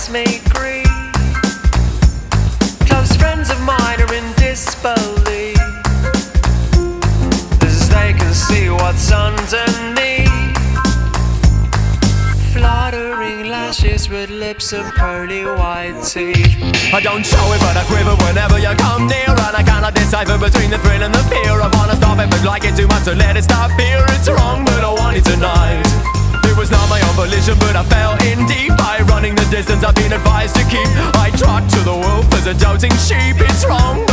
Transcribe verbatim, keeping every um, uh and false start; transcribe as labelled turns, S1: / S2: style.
S1: makes me grieve. Close friends of mine are in disbelief, as they can see what's underneath. Fluttering lashes with lips of pearly white teeth.
S2: I don't show it but I quiver whenever you come near, and I cannot decipher between the thrill and the fear. I wanna stop it but like it too much, so let it stop here. It's wrong but I want it tonight. It was not my own volition but I fell in deep. By running the distance I've been advised to keep, I trot to the wolf as a doubting sheep. It's wrong